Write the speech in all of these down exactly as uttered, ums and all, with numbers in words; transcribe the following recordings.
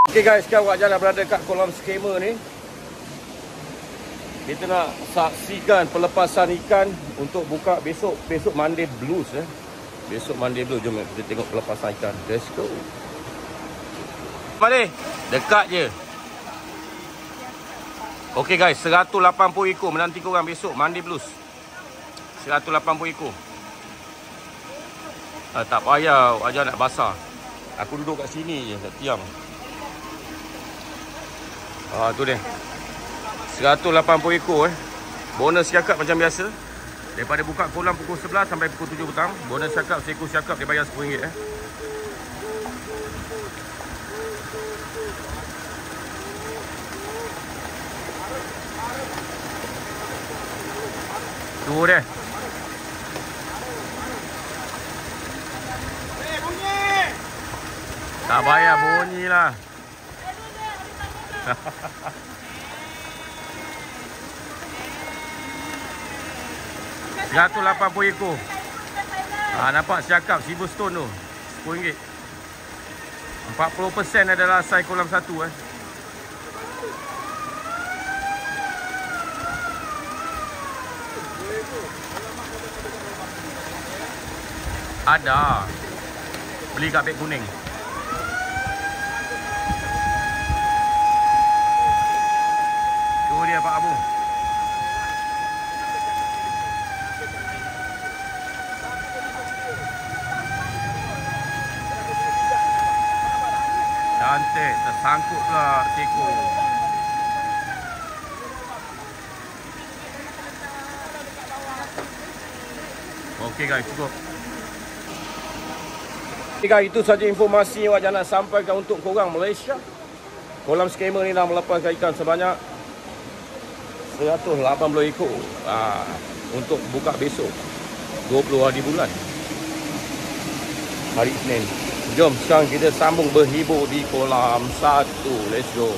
Okay guys, sekarang Wak Jan dah berada kat kolam skimmer ni. Kita nak saksikan pelepasan ikan untuk buka besok besok Monday Blues eh. Besok Monday Blues, jom kita tengok pelepasan ikan. Let's go. Mari, dekat je. Okay guys, seratus lapan puluh ekor menanti korang besok Monday Blues. seratus lapan puluh ekor. Ah, tak payah Wak Jan nak basah. Aku duduk kat sini je, kat tiang. Ah, tu dia. seratus lapan puluh ekor eh. Bonus siakap macam biasa. Daripada buka kolam pukul sebelas sampai pukul tujuh petang. Bonus siakap, seekor siakap dia bayar sepuluh ringgit eh. Tu dia. Tak payah bunyi lah. seratus lapan puluh ekor. Ha, nampak siakap silver stone tu sepuluh ringgit. empat puluh peratus adalah saiz kolam satu eh. Ada. Beli kat beg kuning. Tu dia Pak Abu. Cantik, tersangkut pula seekor. Okey guys, cukup. Okay guys, itu saja informasi yang Wak Jan nak sampaikan untuk korang Malaysia. Kolam skimmer ni dah melepaskan ikan sebanyak seratus lapan puluh ekor aa, untuk buka besok dua puluh hari bulan, hari Isnin. Jom sekarang kita sambung berhibur di kolam satu. Let's go.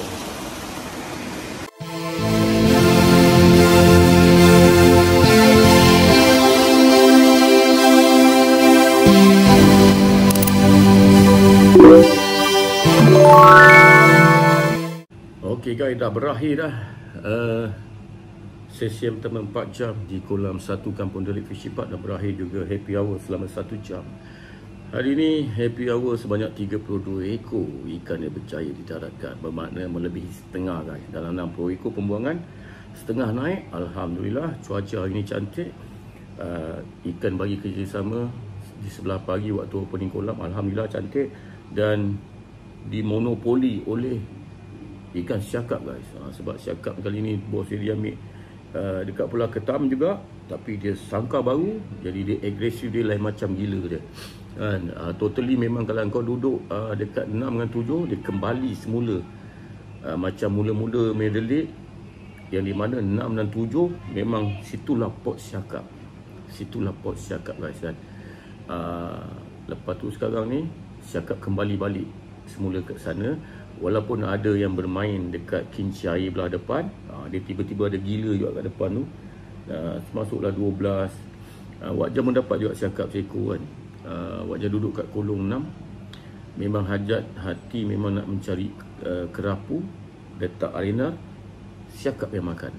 Okey guys, dah berakhir dah uh, sesi yang pertama empat jam di kolam satu Kampung Delik Fishing Park. Dah berakhir juga happy hour selama satu jam. Hari ini happy hour sebanyak tiga puluh dua ekor ikan yang berjaya didaratkan, bermakna melebihi setengah guys. Dalam enam puluh ekor pembuangan, setengah naik. Alhamdulillah, cuaca hari ini cantik. uh, Ikan bagi kerjasama di sebelah pagi waktu opening kolam, Alhamdulillah cantik. Dan dimonopoli oleh ikan siakap guys. Ha, sebab siakap kali ni bos dia ambil uh, dekat Pulau Ketam juga, tapi dia sangka baru, jadi dia agresif, dia lain macam gila dia. Kan, uh, totally memang kalau kau duduk uh, dekat enam dengan tujuh, dia kembali semula uh, macam mula-mula medelik, yang di mana enam dan tujuh memang situlah pot siakap. Situlah pot siakap guys kan. Uh, lepas tu sekarang ni siakap kembali balik semula ke sana. Walaupun ada yang bermain dekat kinci air belah depan, uh, dia tiba-tiba ada gila juga kat depan tu. Uh, masuklah dua belas. uh, Wak Jan mendapat juga siakap seekor kan. uh, Wak Jan duduk kat kolong enam. Memang hajat hati memang nak mencari uh, kerapu, letak arena, siakap yang makan.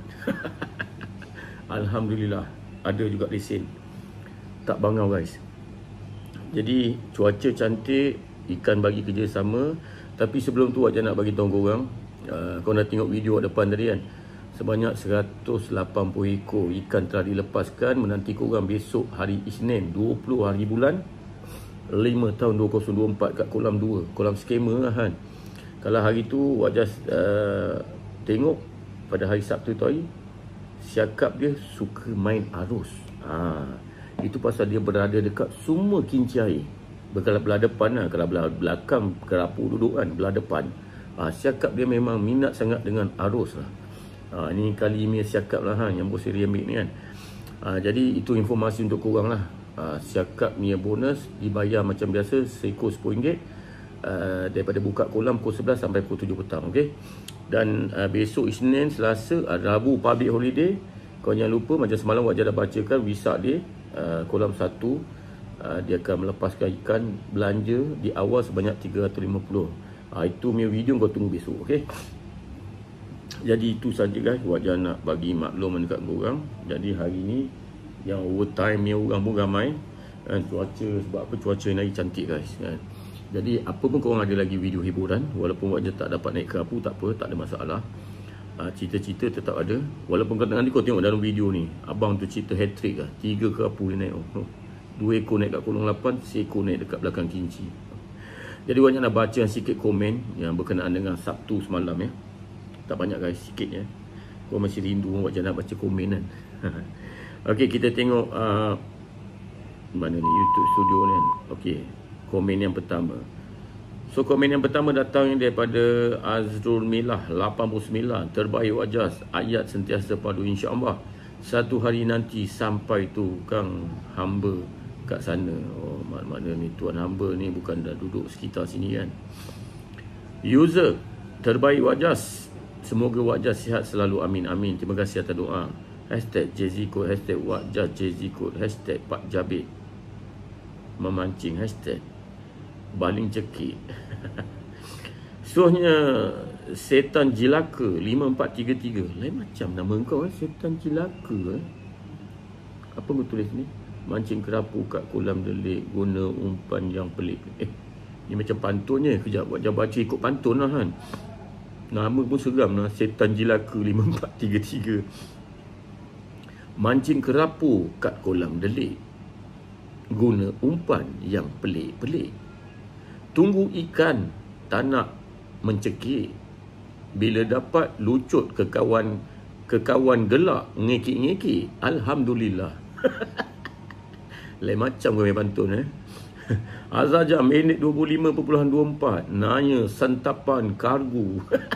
Alhamdulillah, ada juga lesen, tak bangau guys. Jadi cuaca cantik, ikan bagi kerjasama. Tapi sebelum tu Wak Jan nak bagi tahu korang, uh, kau dah tengok video depan tadi kan, sebanyak seratus lapan puluh ekor ikan telah dilepaskan menanti korang besok hari Isnin dua puluh hari bulan lima tahun dua ribu dua puluh empat kat kolam dua, kolam skimmer lah kan. Kalau hari tu Wak Jan uh, tengok pada hari Sabtu tu hari, siakap dia suka main arus. ha, Itu pasal dia berada dekat semua kinci air. Kalau belah depan lah, kalau belah belakang kerapu duduk kan, belah depan, ha, siakap dia memang minat sangat dengan arus lah. Ha, ni kali ini siakap lah ha, yang bos dia ambil ni kan. Ha, jadi itu informasi untuk korang lah. Ha, siakap ni bonus dibayar macam biasa, seekor sepuluh ringgit. Uh, daripada buka kolam pukul sebelas sampai pukul tujuh petang. Okay? Dan uh, besok Isnin, Selasa, uh, Rabu public holiday. Kau jangan lupa, macam semalam Wak Jan dah bacakan Wesak Day, uh, kolam satu. Uh, dia akan melepaskan ikan belanja di awal sebanyak tiga ratus lima puluh. ha, Itu punya video kau tunggu besok. Okay. Jadi itu saja guys, Wak Jah nak bagi maklum dekat korang. Jadi hari ni yang overtime ni orang pun ramai kan, cuaca, sebab apa cuaca ni lagi cantik guys kan. Jadi apa pun korang ada lagi video hiburan, walaupun Wak Jah tak dapat naik kerapu, tak apa, tak ada masalah. ha, Cerita-cerita tetap ada. Walaupun kau nanti kau tengok dalam video ni, abang tu cerita hat-trick lah, tiga kerapu dia naik. oh. Dua ekor naik kat kolong lapan, seekor naik dekat belakang kinci. Jadi Wak Jah nak baca sikit komen yang berkenaan dengan Sabtu semalam ya. Tak banyak guys, sikit ya. Kau masih rindu Wak Jah nak baca komen kan. Okey, kita tengok uh, mana ni YouTube studio ni kan. Okey, komen yang pertama. So komen yang pertama datang daripada Azrul Milah lapan puluh sembilan. Terbaik Wak Jah, ayat sentiasa padu insya-Allah. Satu hari nanti sampai tu kang hamba kat sana. Oh, mana-mana ni tuan hamba ni bukan dah duduk sekitar sini kan. User, terbaik Wak Jah, semoga Wak Jah sihat selalu, amin amin. Terima kasih atas doa. Hashtag Jeziko, hashtag Wak Jah Jeziko, hashtag Pak Jabit memancing, hashtag baling cekik. Suhnya setan jilaka lima empat tiga tiga. Lain macam nama kau eh, setan jilaka eh. Apa kau tulis ni? Mancing kerapu kat kolam delik guna umpan yang pelik. Eh, ni macam pantunnya. Kejap Wak Jah baca ikut pantun lah kan. Nama pun seram lah, setan jilaka lima empat tiga tiga. Mancing kerapu kat kolam delik guna umpan yang pelik-pelik. Tunggu ikan tak nak mencekik. Bila dapat lucut ke kawan ke kawan gelak ngekik-ngekik, alhamdulillah. Lain macam kau main pantun eh. Azaja minit dua puluh lima perpuluhan dua puluh empat. Nanya santapan kargo.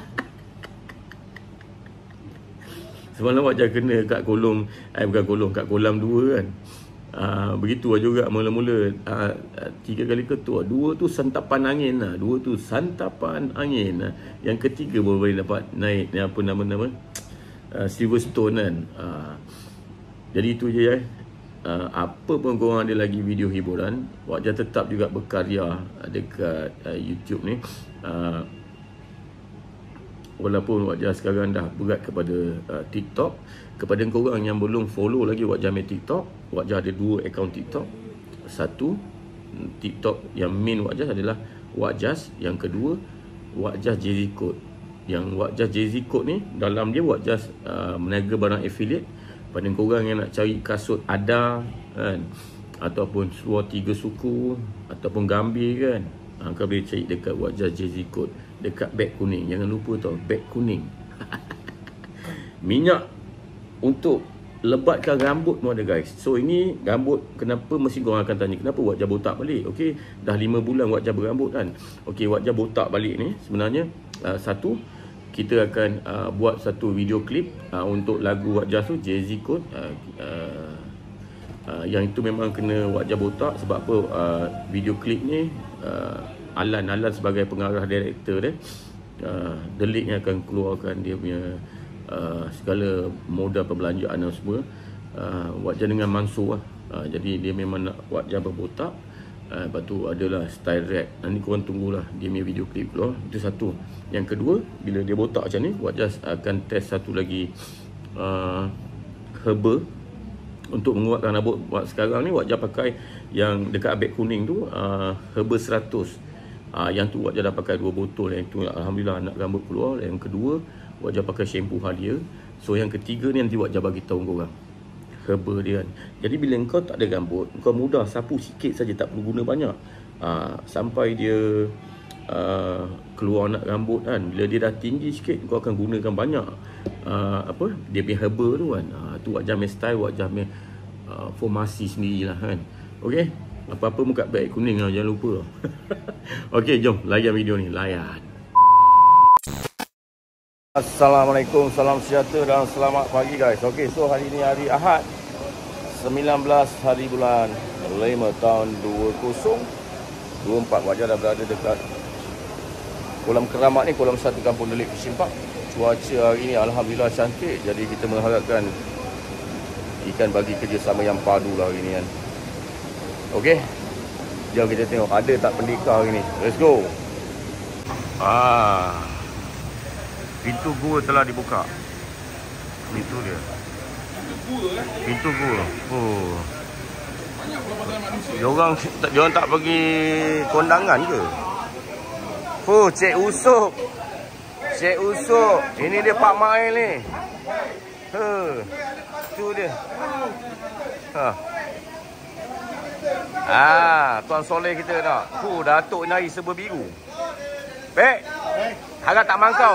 Semalam Wak Jah kena kat kolong, eh bukan kolong, kat kolam dua kan. Uh, begitu juga mula-mula uh, tiga kali ketua. Dua tu santapan angin lah. Dua tu santapan angin lah. Yang ketiga baru boleh dapat naik ni apa nama-nama uh, Silverstone kan. uh, Jadi itu je ya. uh, Apa pun korang ada lagi video hiburan, Wak Jah tetap juga berkarya dekat uh, YouTube ni. uh, Walaupun Wak Jah sekarang dah berat kepada uh, TikTok. Kepada korang yang belum follow lagi Wak Jah main TikTok, Wak Jah ada dua akaun TikTok. Satu TikTok yang main Wak Jah adalah Wak Jah. Yang kedua Wak Jah Jeziko. Yang Wak Jah Jeziko ni dalam dia Wak Jah uh, meniaga barang affiliate. Pada korang yang nak cari kasut Ada kan, ataupun suar tiga suku, ataupun Gambir kan, ha, kau boleh cari dekat Wak Jah Jeziko, dekat beg kuning. Jangan lupa tau, beg kuning. Minyak untuk lebatkan rambut pun ada guys. So ini rambut, kenapa mesti korang akan tanya kenapa Wak Jah botak balik. Okey, dah lima bulan Wak Jah berambut kan. Okey, Wak Jah botak balik ni sebenarnya uh, satu, kita akan uh, buat satu video klip uh, untuk lagu Wak Jah tu, Jeziko. uh, uh, uh, yang itu memang kena Wak Jah botak. Sebab apa? Uh, video klip ni uh, Alan Alan sebagai pengarah director dia, uh, Delik yang akan keluarkan dia punya Uh, segala modal perbelanjaan dan semua. uh, Wak Jah dengan Mansur lah. uh, Jadi dia memang nak Wak Jah berbotak. uh, Lepas tu adalah style rap. Nanti korang tunggulah dia punya video klip keluar. Itu satu. Yang kedua, bila dia botak macam ni, Wak Jah akan test satu lagi uh, herba untuk menguatkan rambut. Sekarang ni Wak Jah pakai yang dekat beg kuning tu, uh, herba seratus. uh, Yang tu Wak Jah dah pakai dua botol. Yang tu alhamdulillah nak rambut keluar. Yang kedua Wak Jah pakai shampoo Halia. So yang ketiga ni nanti Wak Jah bagi tahu korang herba dia kan. Jadi bila kau tak ada rambut, kau mudah sapu sikit saja, tak perlu guna banyak. uh, Sampai dia uh, keluar nak rambut kan, bila dia dah tinggi sikit, kau akan gunakan banyak uh, apa dia punya herba tu kan. uh, Tu Wak Jah main style, Wak Jah main uh, formasi sendirilah kan. Okey, apa-apa muka beg kuning lah, jangan lupa. Okey, jom layan video ni, layan. Assalamualaikum, salam sejahtera dan selamat pagi guys. Okey, so hari ni hari Ahad, sembilan belas hari bulan lima tahun dua ribu dua puluh empat. Wak Jah dah berada dekat kolam keramat ni, kolam satu Kampung Delik Fishing Park. Cuaca hari ni alhamdulillah cantik. Jadi kita mengharapkan ikan bagi kerjasama yang padu lah hari ni kan. Okey, jom kita tengok ada tak pendekar hari ni. Let's go. Ah, pintu gua telah dibuka. Pintu dia. Pintu gua. Oh. Diorang, diorang tak pergi kondangan ke? Oh, Cik Usop. Cik Usop. Ini dia Pak Mail ni. Huh. Tu dia. Ha. Ah, Tuan Soleh kita dah. Hu, Datuk Nari serba biru. Baik. Harap tak mangkau.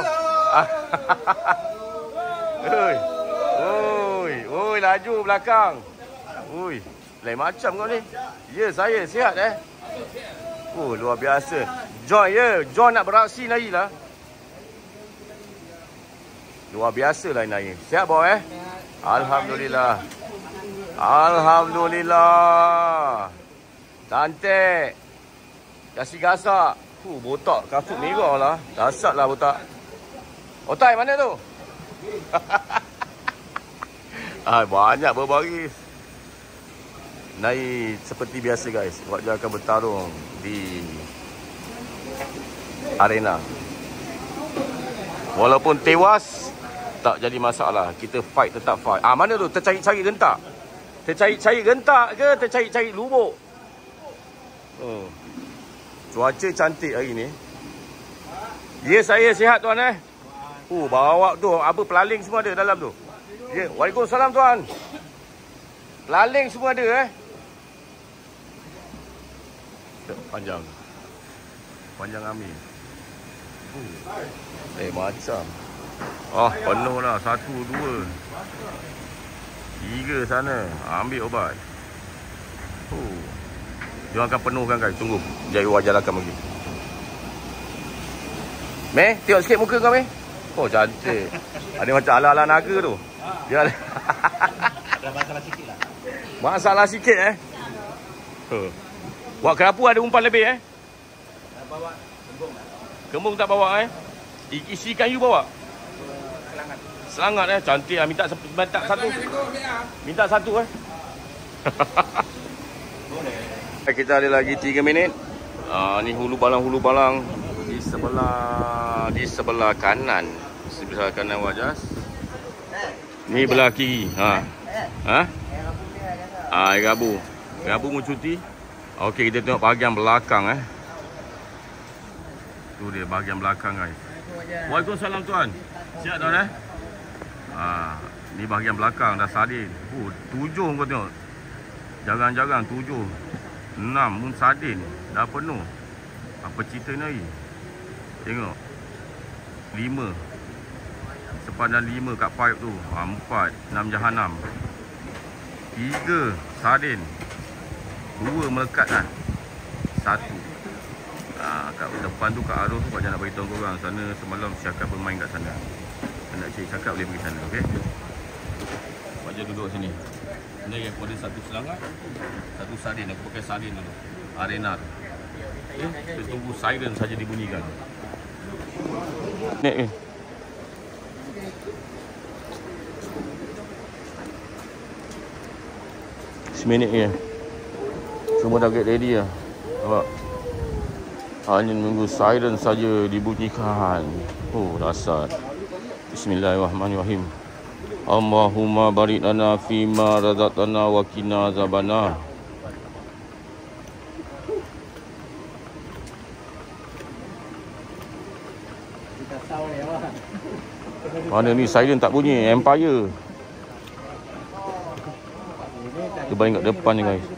Oi. Oi, oi laju belakang. Oi, lain macam kau ni. Ya, saya sihat eh. Oh, luar biasa. John ya, John nak beraksi Nari lah. Luar biasa lah Nari. Sihat boy eh? Alhamdulillah. Alhamdulillah. Cantik. Kasih gasak. Huh, botak kafut merah lah. Dasar lah botak. Otai mana tu? ah, banyak berbaris. Nari seperti biasa guys. Dia akan bertarung di arena. Walaupun tewas, tak jadi masalah. Kita fight tetap fight. Ah, mana tu? Tercari-cari gentak. Tercari-cari gentak ke tercari-cari lubuk? Oh. Cuaca cantik hari ni. Ya, saya sihat tuan eh. Oh, bawa tu apa pelaling semua ada dalam tu. Ya, Waalaikumsalam tuan. Pelaling semua ada eh. Panjang. Panjang Amin. Uh. Eh, macam. Ah, penuh lah. Satu, dua. Tiga sana. Ambil obat. Oh. Dia akan penuhkan guys. Tunggu. Jari wajah akan pergi. Meh, tengok sikit muka kau Meh. Oh, cantik. Ada macam ala-ala naga tu. Dia ada. Ada masalah sikit lah. Masalah sikit eh. Huh. Buat kerapu ada umpan lebih eh. Tak bawa kembung lah. Kembung tak bawa eh. Isi kayu bawa. Selangat. Selangat eh. Cantik lah. Minta, minta satu. Minta satu eh. Kita ada lagi tiga minit. Ah, ni hulu balang-hulu balang di sebelah di sebelah kanan. Sebelah kanan wajah. Ni belah kiri. Ha. Ha? Ah, air gabu. Air gabu mau cuti. Okey, kita tengok bahagian belakang eh. Tu dia bahagian belakang guys. Waalaikumsalam tuan. Sihat tuan eh? Ah, ni bahagian belakang dah sardin. Oh, tujuh kau tengok. Jarang-jarang tujuh. Enam mun sardin dah penuh. Apa cerita ni? Tengok. Lima. Sepanjang lima kat pipe tu. Empat. Enam jahanam. Tiga sardin. Dua melekat kan. Satu. Ha, kat depan tu kat arus tu Pak Jan nak beritahu korang. Sana semalam Syakal bermain kat sana. Nak cari Syakal boleh pergi sana. Okey. Pak Jan duduk sini. Ni yang ada satu selangat, satu sardin. Aku pakai sardin dulu. Arena tu. Okay. Kita tunggu siren saja dibunyikan. Ni. Seminit je. Semua dah get ready lah. Nampak? Hanya menunggu siren saja dibunyikan. Oh, dasar. Bismillahirrahmanirrahim. Allahumma barik lana fima razaqtana wa qina azabannar. Mana ni siren tak bunyi? Empire. Kita balik kat depan ni guys.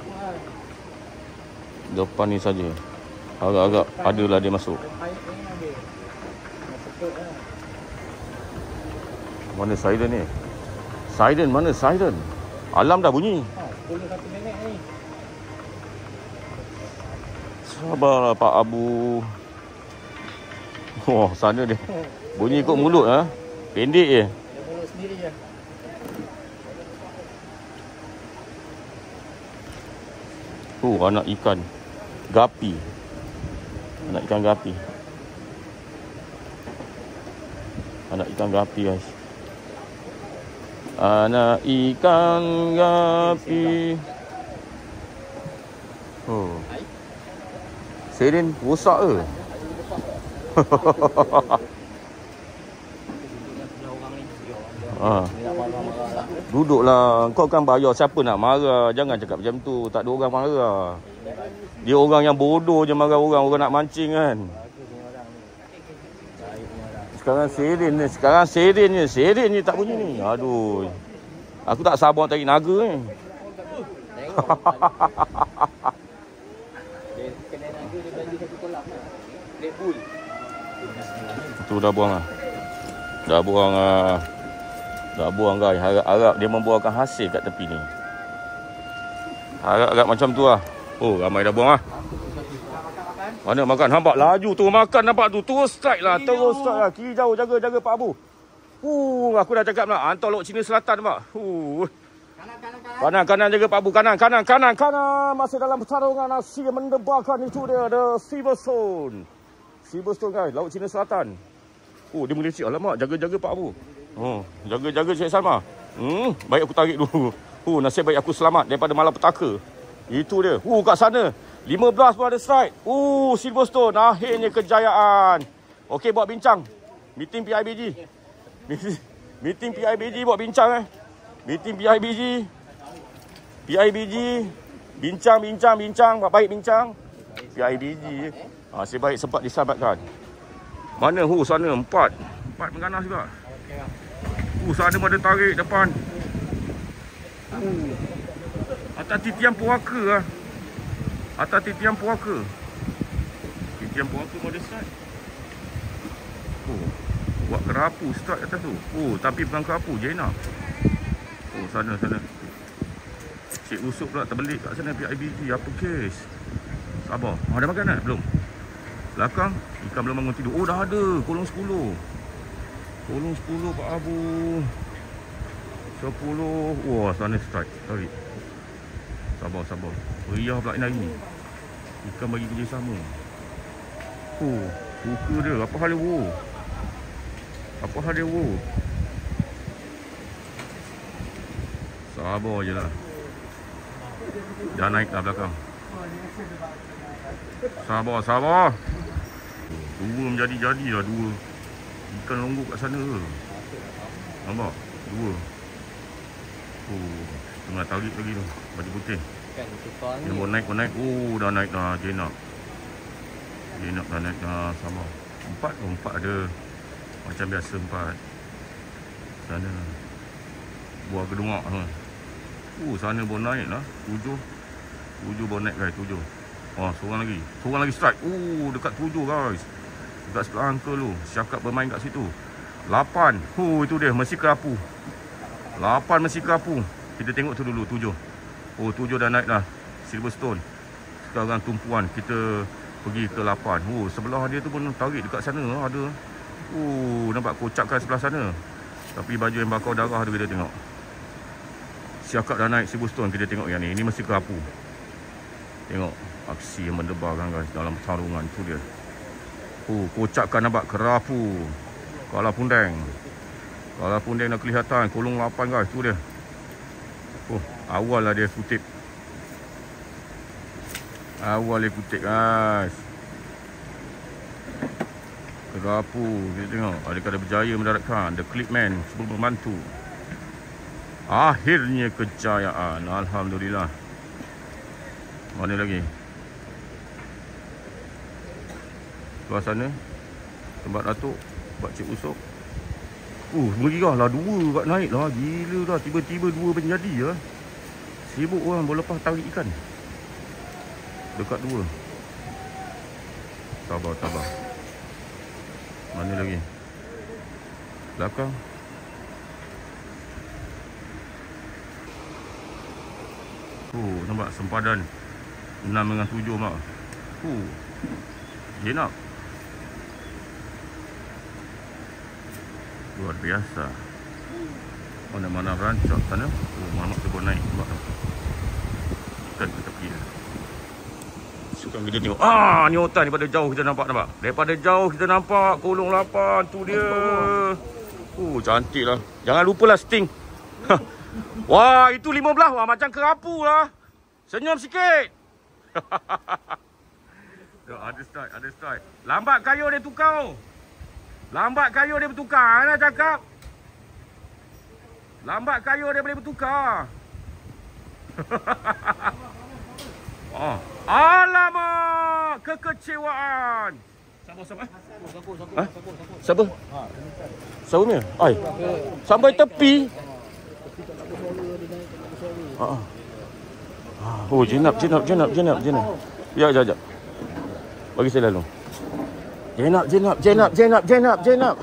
Depan ni saja. Agak-agak adalah dia masuk. Mana siren ni? Siren mana siren? Alarm dah bunyi. sepuluh satu minit ni. Sabarlah Pak Abu. Wah, sana dia. Bunyi ikut mulut ah. Ha? Pendek je. Dia mulut sendiri je. Oh, anak ikan gapi. Anak ikan gapi. Anak ikan gapi guys. Anak ikan gapi. Oh. Siren rosak ke? Ha. Duduklah. Kau kan bayar, siapa nak marah? Jangan cakap macam tu. Tak ada orang marah. Dia orang yang bodoh je marah orang. Orang nak mancing kan. Sekarang seren ni. Sekarang seren ni. Seren ni tak bunyi ni. Aduh. Aku tak sabar tarik naga ni. Tu dah buang lah. Dah buang lah. Dah buang guys. Harap-harap dia membuahkan hasil kat tepi ni. Harap-harap macam tu lah. Oh, ramai dah buang lah. Mana makan? Nampak laju tu makan, nampak tu. Terus strike lah. Terus strike lah. Kiri jauh. Jaga, jaga Pak Abu. Uh, aku dah cakap nak. Hantar Laut Cina Selatan nampak. Uh. Kanan, kanan jaga Pak Abu. Kanan, kanan, kanan, kanan. Masih dalam pertarungan. Asia mendebarkan itu dia. The Silverstone. Silverstone guys. Laut Cina Selatan. Oh, dia melecik. Alamak. Jaga-jaga Pak Abu. Oh, jaga-jaga Cik Salma. Hmm, baik aku tarik dulu. Oh, nasib baik aku selamat daripada malapetaka. Itu dia. Oh, kat sana. lima belas pun ada strike. Oh, Silverstone. Akhirnya kejayaan. Okey, buat bincang. Meeting P I B G. Meeting P I B G buat bincang eh. Meeting P I B G. P I B G. Bincang, bincang, bincang. Buat baik bincang. P I B G. Nasib baik sempat diselamatkan. Mana? Oh, sana. Empat. Empat mengganas juga. Uh, sana ada tarik depan. Uh. Atas titian puaka lah. Atas titian puaka. Titian puaka pun ada start. Oh. Buat kerapu start atas tu. Oh, tapi bukan kerapu. Jenab. Oh, sana, sana. Cik Usuk pula terbelik kat sana P I B G. Apa kes? Sabar. Oh, ada makan tak? Belum. Belakang. Ikan belum bangun tidur. Oh, dah ada. Kolong sepuluh. Kolong sepuluh Pak Abu. Sepuluh. Wah, sana strike. Tarik. Sabar, sabar. Meriah pula hari ni. Ikan bagi kerja sama. Oh, buka dia. Apa hal dia, wow? Apa hal dia, wow? Sabar je lah. Dah naik dah belakang. Sabar, sabar. Dua menjadi-jadi lah, dua. Ikan longgok kat sana ke? Nampak? Dua. Oh, tengah tarik lagi tu. Baju putih. Dia mau naik, mau naik. Oh, dah naik dah. Jenab. Jenab dah naik dah. Sama. Empat tu. Empat ada. Macam biasa empat. Sana. Buah kedungak tu. Oh, sana baru naik lah. Tujuh. Tujuh baru naik guys. Tujuh. Wah, seorang lagi. Seorang lagi strike. Oh, dekat tujuh guys. Dekat sebelah uncle tu. Syakab bermain kat situ. Lapan. Oh, itu dia. Mesti kerapu. Lapan mesti kerapu. Kita tengok tu dulu. Tujuh. Oh, tujuh dah naik dah. Silverstone. Sekarang tumpuan. Kita pergi ke lapan. Oh, sebelah dia tu pun tarik dekat sana. Ada. Oh, nampak kocakkan sebelah sana. Tapi baju yang bakar darah tu kita tengok. Syakab dah naik Silverstone. Kita tengok yang ni. Ini mesti kerapu. Tengok. Aksi yang mendebarkan guys. Dalam pertarungan. Tu dia. Oh, kocakkan nampak kerapu. Kala Pundeng. Kala Pundeng dah kelihatan. Kolong lapan guys. Tu dia. Oh, awal lah dia kutip. Awal dia kutip guys. Kerapu. Kita tengok. Adakah dia berjaya mendaratkan. The Clipman. Sebelum membantu. Akhirnya kejayaan. Alhamdulillah. Mana lagi? Luar sana. Tempat Datuk. Tempat Cik Usuk. Uh, meriah lah. Dua kat naik lah. Gila dah. Tiba-tiba dua menjadi lah. Sibuk orang boleh lepas tarik ikan. Dekat dua. Sabar, sabar. Mana lagi? Belakang. Oh, nampak sempadan. Enam dengan tujuh mak. Oh. Jenab. Luar biasa. Mana-mana rancak sana. Oh, mamak tu pun naik. Nampak tak? Ikan ke tepi dia. Sukan kita tengok. Ah, ni hutan daripada jauh kita nampak, nampak. Daripada jauh kita nampak. Kolong lapan. Tu dia. Oh, cantik lah. Jangan lupalah sting. Wah, itu lima belas. Wah, macam kerapu lah. Senyum sikit. Ada strike, ada strike. Lambat kayu dia tukar. Lambat kayu dia bertukar. Ana cakap. Lambat kayu dia boleh bertukar. Oh. Alamak, kekecewaan. Sabar, sabar. Sapu, sapu, Ha? sapu, sapu. Siapa? Ha, Siapa punya? Ai. Sampai tepi. Ha. Ah. Oh, jenap, jenap, jenap, jenap, jenap. Ya, ya, ya. Bagi saya lalu. Jenap, jenap, jenap, jenap, jenap, jenap.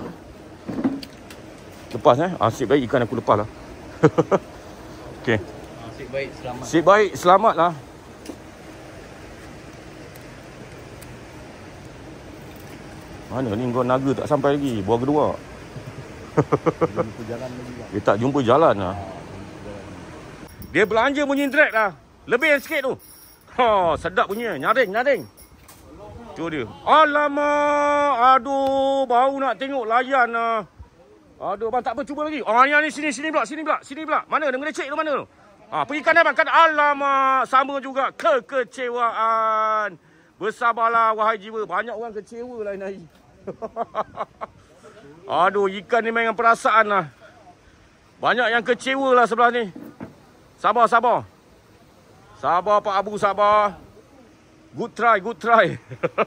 Lepas eh. Asyik baik ikan aku lepas lah. Okey. Asyik baik, selamat. Asyik baik, selamat lah. Mana ni kau naga tak sampai lagi. Buah kedua. Jumpa jalan lagi lah. Dia tak jumpa jalan lah. Dia belanja bunyi drag lah. Lebih sikit tu. Ha, sedap punya. Nyaring, nyaring. Tu dia. Alamak. Aduh, baru nak tengok layan lah. Aduh, bang tak apa, cuba lagi. Ah, yang ni sini, sini pula, sini pula, sini pula. Mana? Dengan lecek tu mana tu? Ah, pergi kanan bang, kanan. Alamak, sama juga kekecewaan. Bersabarlah wahai jiwa. Banyak orang kecewa lain hari. Aduh, ikan ni memang perasaan lah. Banyak yang kecewa lah sebelah ni. Sabar, sabar. Sabar Pak Abu, sabar. Good try, good try.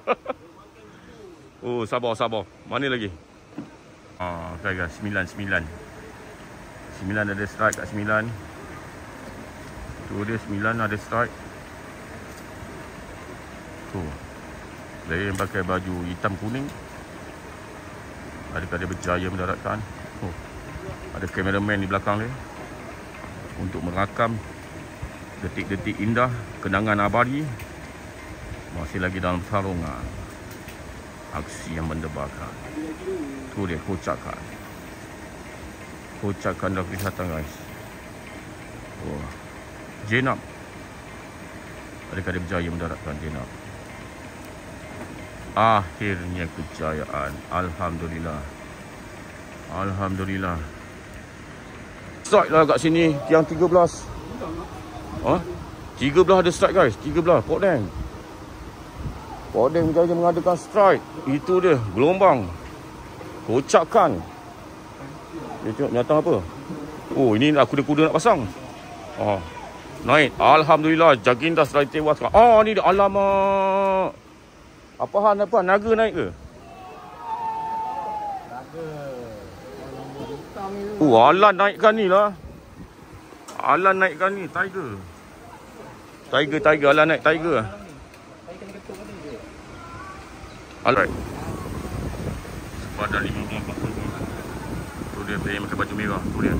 Oh, sabar, sabar. Mana lagi? Ah, okay guys, sembilan, sembilan. Sembilan ada strike kat sembilan. Tu dia sembilan ada strike. Tu. Dia yang pakai baju hitam kuning. Adakah dia berjaya mendaratkan? Oh. Ada kameraman di belakang dia untuk merakam detik-detik indah kenangan abadi. Masih lagi dalam sarungan. Aksi yang mendebarkan. Tu dia kocakan. Kocakan dah kelihatan guys. Oh. Jenap. Adakah dia berjaya mendaratkan jenap? Akhirnya kejayaan. Alhamdulillah. Alhamdulillah. Strike lah kat sini. Tiang tiga belas. Ha? tiga belas ada strike guys. tiga belas. Port Dang. Port Dang berjaya mengadakan strike. Itu dia. Gelombang. Kocakan. Dia tengok nyata apa? Oh, ini lah kuda-kuda nak pasang. Oh. Naik. Alhamdulillah. Jaginda setelah ditewaskan. Oh, ni dia. Alamak. Apa hal apa? Naga naik ke? Naga. Oh, Alan naikkan ni lah. Alan naikkan ni. Tiger. Tiger, tiger. Alan naik tiger. Alright. Sepadan lima puluh empat puluh. Tu dia player pakai baju merah. Tu dia.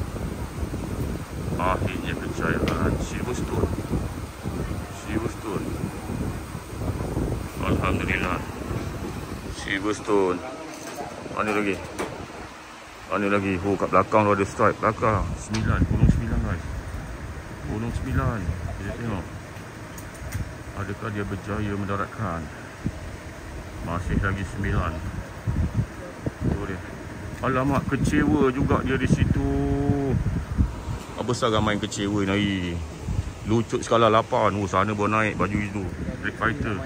Akhirnya kejayaan Silverstone. Silverstone. Alhamdulillah. Silverstone. Mana lagi? Mana lagi? Oh, kat belakang tu ada strike. Belakang. Sembilan. Gunung sembilan guys. Gunung sembilan. Kita tengok. Adakah dia berjaya mendaratkan? Masih lagi sembilan. Tu dia. Alamak, kecewa juga dia di situ. Apa besar ramai kecewa ni. Lucut skala lapan. Oh, sana baru naik baju itu. Black Fighter.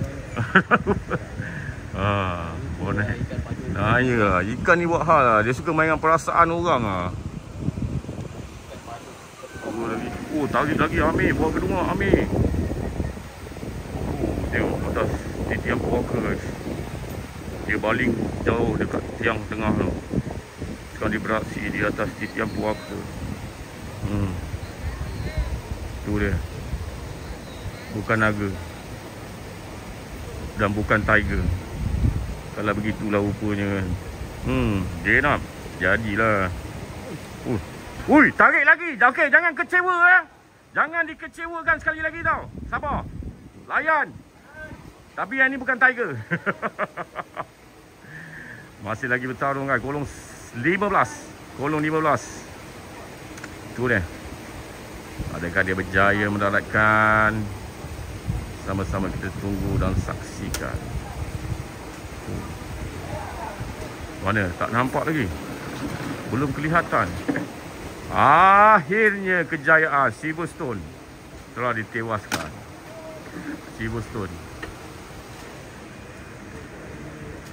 Ah, baru naik. Nah, ya. Ikan ni buat hal lah. Dia suka mainkan perasaan orang lah. Oh, lagi. Oh, tarik lagi Amir. Buah kedua Amir. Oh, tengok atas tiang puaka guys. Dia baling jauh dekat tiang tengah tu. Sekarang dia beraksi di atas tiang puaka. Hmm. Tu dia. Bukan naga. Dan bukan tiger. Kalau begitulah rupanya kan. Hmm, jenap. Jadilah. Uh. Ui, tarik lagi. Okey, jangan kecewa eh. Jangan dikecewakan sekali lagi tau. Sabar. Layan. Tapi yang ni bukan tiger. Masih lagi bertarung kan. Kolong lima belas. Kolong lima belas. Tu dia. Adakah dia berjaya mendaratkan? Sama-sama kita tunggu dan saksikan. Mana? Tak nampak lagi. Belum kelihatan. Akhirnya kejayaan Silverstone telah ditewaskan. Silverstone.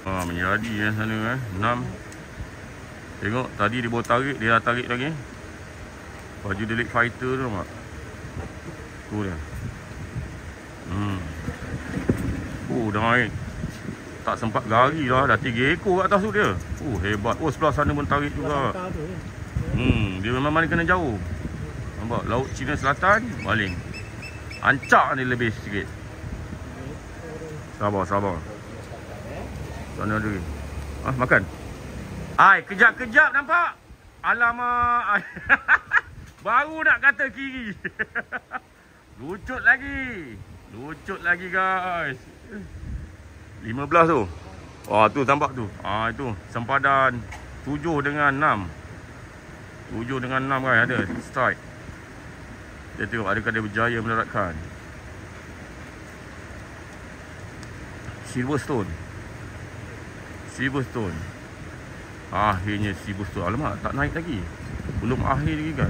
Ha, menjadi eh sana eh. enam. Tengok tadi dia bawa tarik, dia dah tarik lagi. Baju delik fighter tu mak. Tu dia. Hmm. Oh, dah naik. Tak sempat gari lah, dah tiga ekor kat atas tu dia. Oh, hebat. Oh, sebelah sana pun tarik juga. Hmm, dia memang mana kena jauh. Nampak laut Cina Selatan baling. Ancak ni lebih sikit. Sabar, sabar. Sana ada. Ah, makan. Ai, kejap-kejap nampak. Alamak. Baru nak kata kiri. Lucut lagi. Lucut lagi guys. lima belas tu. Wah, tu nampak tu. Ah, itu sempadan tujuh dengan enam. tujuh dengan enam kan ada strike. Dia tengok adakah dia berjaya mendaratkan. Silverstone. Silverstone. Akhirnya Silverstone. Alamak, tak naik lagi. Belum akhir lagi guys.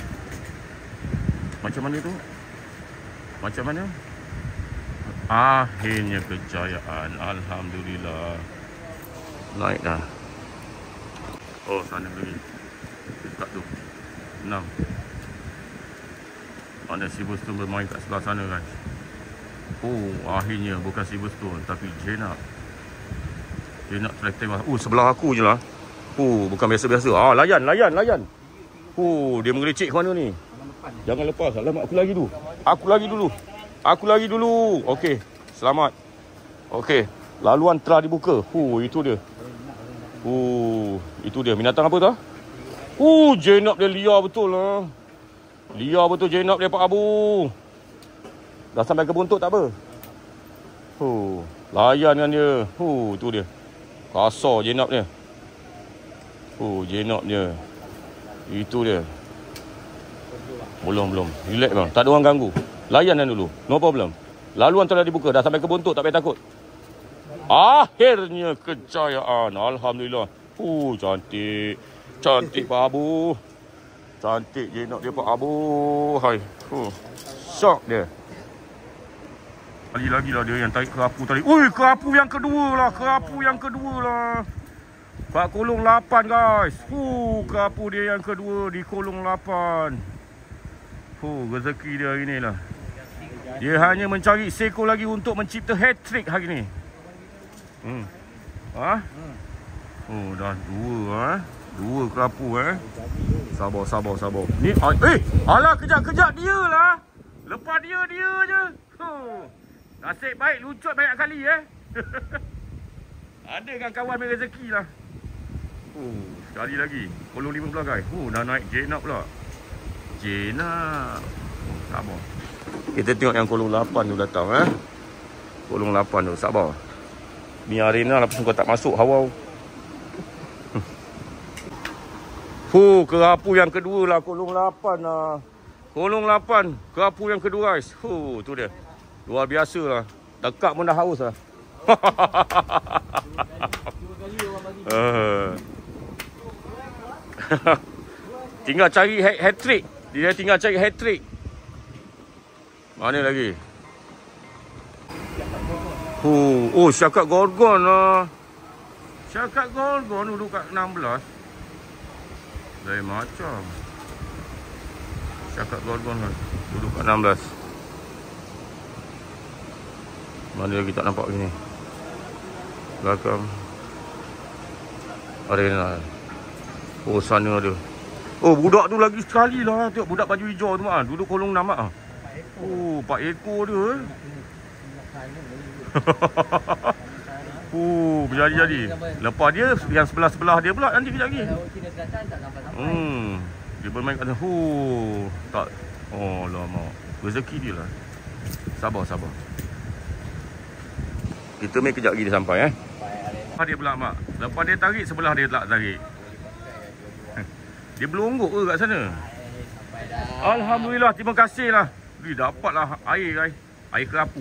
Macam mana tu? Macam mana? Akhirnya kejayaan. Alhamdulillah. Naik dah. Oh, sana lagi. Dekat tu enam. Ada Silverstone bermain kat sebelah sana guys. Oh, akhirnya bukan Silverstone tapi Jenab. Jenab Selective. Oh, sebelah aku je lah. Oh, bukan biasa-biasa. Ah, layan, layan, layan. Oh, dia mengelecek ke mana ni? Jangan lepas. Alamak, aku lagi dulu. Aku lagi dulu. Aku lagi dulu. Okey, selamat. Okey, laluan telah dibuka. Oh, itu dia. Oh, itu dia. Binatang apa tu? Oh, Jenab dia liar betul lah. Liar betul Jenab dia Pak Abu. Dah sampai ke buntut tak apa. Oh, layan dengan dia. Oh, tu dia. Kasar Jenab dia. Oh, Jenab dia. Itu dia. Belum, belum. Relax bang. Tak ada orang ganggu. Layan dulu. No problem. Laluan telah dibuka. Dah sampai ke buntut. Tak payah takut. Akhirnya kejayaan. Alhamdulillah. Oh, cantik. Cantik Pak Abu. Cantik Jenab dia Pak Abu. Hai. Oh, shock dia. Lagi-lagi lah dia yang tarik kerapu tadi. Ui, kerapu yang kedua lah. Kerapu yang kedua lah. Kat kolong lapan guys. Huh, kerapu dia yang kedua di kolong lapan. Huh, rezeki dia hari ni lah. Dia hanya mencari seekor lagi untuk mencipta hat-trick hari ni. Hmm. Ha? Oh, dah dua ha. Dua kerapu eh. Sabar, sabar, sabar. Ni, eh, alah kejap-kejap dia lah. Lepas dia, dia je. Huh. Nasib baik, lucut banyak kali eh. Ada kan kawan main rezeki lah. Oh, sekali lagi. Kolong lima belas guys. Oh, dah naik Jenab pula. Jenab. Oh, sabar. Kita tengok yang kolong lapan tu datang eh. Kolong lapan tu, sabar. Ni arena lah pasal kau tak masuk hawa. Huh, kerapu yang kedua lah. Kolong lapan lah. Kolong lapan. Kerapu yang kedua guys. Huh, tu dia. Luar biasa lah. Tekak pun dah haus lah. uh. Tinggal cari hat-trick. Dia tinggal cari hat-trick. Mana lagi? Oh, oh Syakat Gorgon lah. Syakat Gorgon duduk kat enam belas. Lain macam. Syakat Gorgon lah. Duduk kat enam belas. Mana lagi tak nampak gini? Belakang arena. Oh, sana ada. Oh, budak tu lagi sekali lah. Tengok budak baju hijau tu mak. Duduk kolong enam mak. Oh, empat ekor dia. Oh, berjadi-jadi. Lepas dia, yang sebelah-sebelah dia pula nanti kejap lagi. Hmm. Dia bermain kat sana. Oh, tak. Oh, lama. Rezeki dia lah. Sabar, sabar. Kita main kejap lagi dia sampai eh. Lepas dia pula mak. Lepas dia tarik, sebelah dia tak tarik. Dia belonggok ke kat sana? Alhamdulillah, terima kasih lah. Dia dapatlah air guys. Air kerapu.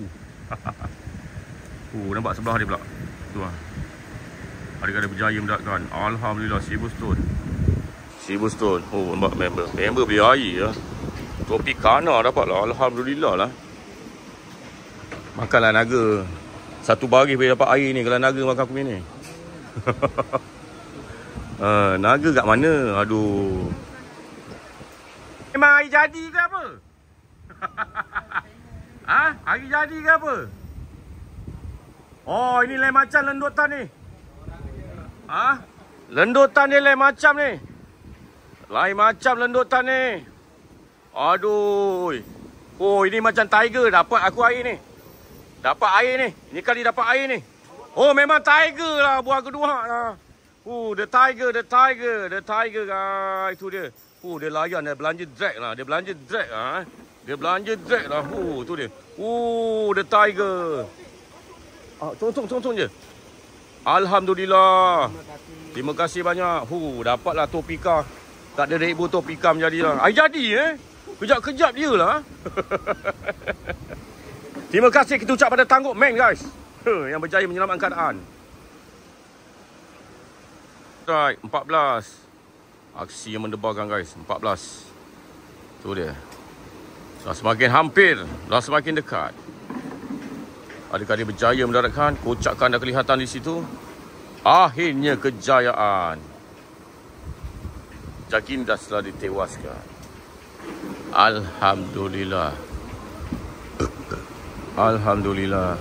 Oh, nampak sebelah dia pula. Tu lah. Ada-ada berjaya mendaratkan. Alhamdulillah, Silverstone. Silverstone. Oh, nampak member. Member beli air lah. Tropicana dapat lah. Alhamdulillah lah. Makanlah naga. Satu baris boleh dapat air ni kalau naga makan aku ni. uh, naga kat mana? Aduh. Memang hari jadi ke apa? Ha? Hari jadi ke apa? Oh, ini lain macam lendutan ni. Ha? Lendutan dia lain macam ni. Lain macam lendutan ni. Aduh. Oh, ini macam tiger. Dapat aku air ni. Dapat air ni. Ini kali dapat air ni. Oh, memang tiger lah. Buah kedua lah. Oh, the tiger, the tiger, the tiger guys. Itu dia. Oh, dia layan. Dia belanja drag lah. Dia belanja drag lah. Dia belanja drag lah. Oh, tu dia. Oh, the tiger. Ah, tunggu, tunggu, tunggu je. Alhamdulillah. Terima kasih banyak. Huh, dapatlah topika. Tak ada ribu topika menjadi lah. Ay, jadi eh. Kejap-kejap dia lah. Terima kasih kita ucap pada Tangguk Man guys. Yang berjaya menyelamatkan keadaan. Right, empat belas. Aksi yang mendebarkan guys. empat belas. Tu dia. Dah semakin hampir. Dah semakin dekat. Adakah dia berjaya mendaratkan? Kocakan dah kelihatan di situ. Akhirnya kejayaan. Jaginda telah ditewaskan. Alhamdulillah. Alhamdulillah.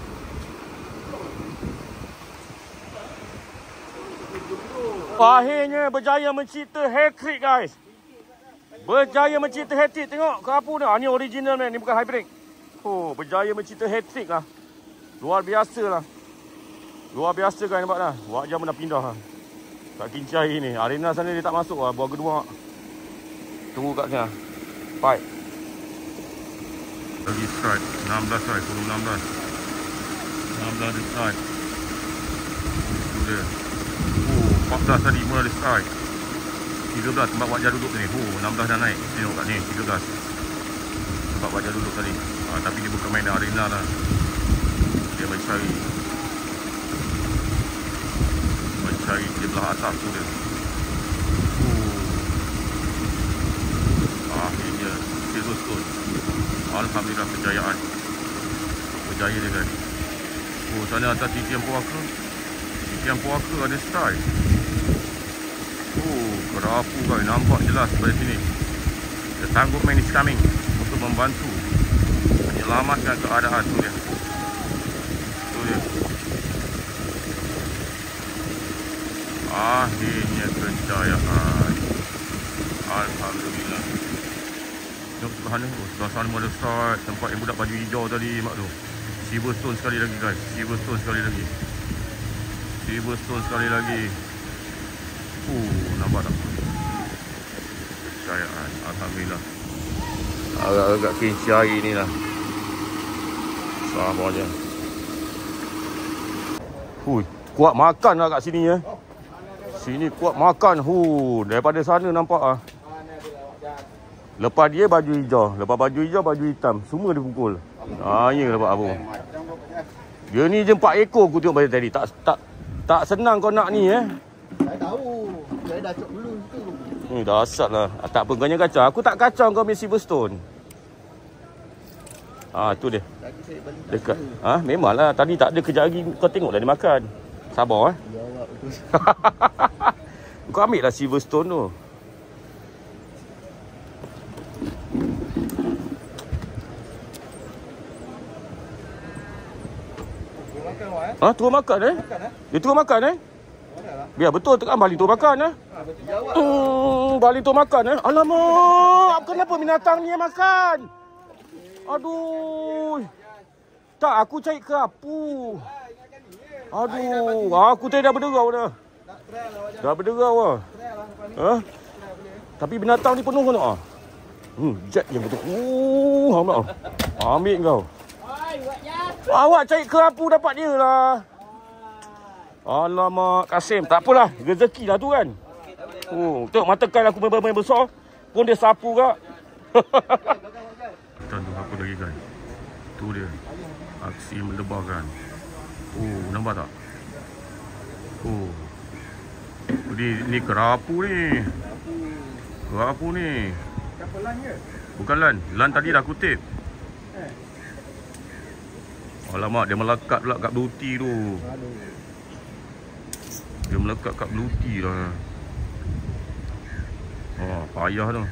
Akhirnya berjaya mencipta hat-trick guys. Berjaya mencipta hat-trick. Tengok kerapu ni. Ah, ni original man. Ni bukan hybrid. Oh, berjaya mencipta hat-trick lah. Luar biasa lah. Luar biasa kan nampak dah. Wak jam dah pindah lah. Kat Kincai ni. Arena sana dia tak masuk lah. Buah kedua. Tunggu kat sana. Fight. Lagi strike. enam belas strike. Puluh enam belas. enam belas ada strike. Itu dia. Oh, empat belas tadi pun ada strike. tiga belas tempat Wak Jah duduk ni. Oh, enam belas dah naik. Tengok kat ni. tiga belas. Tempat Wak Jah duduk tadi. Ah, tapi dia bukan main arena lah. Dia mencari Mencari di belah atas tu dia. Oh. Akhirnya Silverstone. Alhamdulillah kejayaan. Berjaya dia guys. Oh, sana atas titian Puaka. Titian Puaka ada strike. Oh, kerapu guys. Nampak jelas pada sini. The Tangguk Man is coming untuk membantu menyelamatkan keadaan tu dia. Tu dia. Akhirnya kejayaan. Alhamdulillah. Tengok sebelah sana. Oh, sebelah sana ada start. Tempat yang budak baju hijau tadi mak tu. Silverstone sekali lagi guys. Silverstone sekali lagi. Silverstone sekali lagi. Oh, nampak tak? Kejayaan. Alhamdulillah. Agak-agak Kincai ni lah. Sama je. Hui, kuat makan lah kat sini ya. Sini kuat makan. Hu, daripada sana nampak ah. Lepas dia baju hijau, lepas baju hijau baju hitam, semua dia pukul. Ah, ya dapat apa. Dia ni je empat ekor aku tengok pada tadi. Tak tak tak senang kau nak ni eh. Saya tahu. Saya dah cok dulu situ. Hmm, dahsyat lah. Ah, tak apa, kau jangan kacau. Aku tak kacau kau punya Silverstone. Ah, tu dia. Dekat. Ah, memanglah. Tadi tak ada kejap lagi. Kau tengok dah dia makan. Sabar eh. Ya Allah, betul. Kau ambil lah Silverstone tu. Ah, turun makan eh? Makan eh? Dia turun makan eh? Biar betul tekan balik turun makan eh? Hmm, balik turun makan eh? Alamak, kenapa binatang ni yang makan? Aduh. Tak, aku cari kerapu. Aduh, aku tadi dah berderau dah. Dah berderau lah. Ha? Tapi binatang ni penuh kan tak? Hmm, jet yang betul. Uh, ambil. Ambil kau. Awak cari kerapu dapat dia lah. Alamak, Kasim. Tak apalah, rezeki lah tu kan. Oh, tengok mata kail aku main-main besar. Pun dia sapu kak. Tentu apa lagi kan. Tu dia. Aksi mendebarkan. Oh, nampak tak? Oh. Ni, ni kerapu ni. Kerapu ni. Bukan lan. Lan tadi dah kutip. Alamak, dia melekat pula kat duty tu. Dia melekat kat blue tea lah. Oh, payah tu.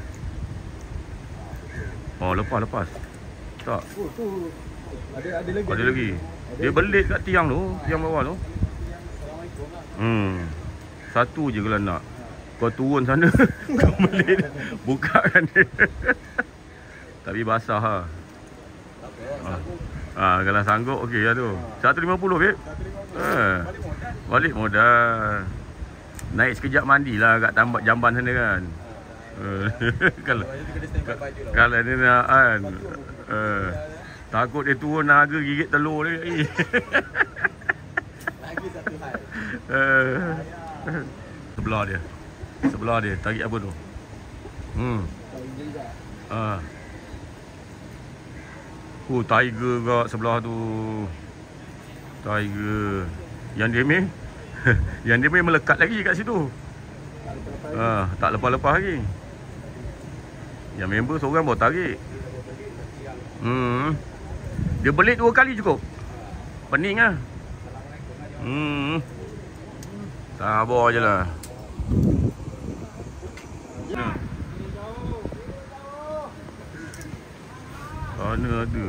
Oh, lepas lepas. Tak. Oh, tu ada ada lagi. Ada lagi. Dia belit kat tiang tu, tiang bawah tu. Hmm. Satu je kalau nak. Kau turun sana, kau belit. Buka kan dia. Tapi basah ha. Ah. Ah, kalau sanggup okey lah tu. seratus lima puluh babe. Eh. Balik modal. Naik sekejap mandilah kat tambak jamban sana kan. kalau kalau dia nak kan. Eh. Takut dia turun naga gigit telur dia. Lagi satu hal. Eh. Sebelah dia. Sebelah dia tarik apa tu? Hmm. Ah. Oh, tiger kat sebelah tu. Tiger. Yang dia main yang dia main melekat lagi kat situ. Ah, tak lepas-lepas lagi. Yang member seorang bawa tarik. Hmm. Dia belit dua kali cukup. Pening ah. Hmm. Sabar je lah. Mana ada.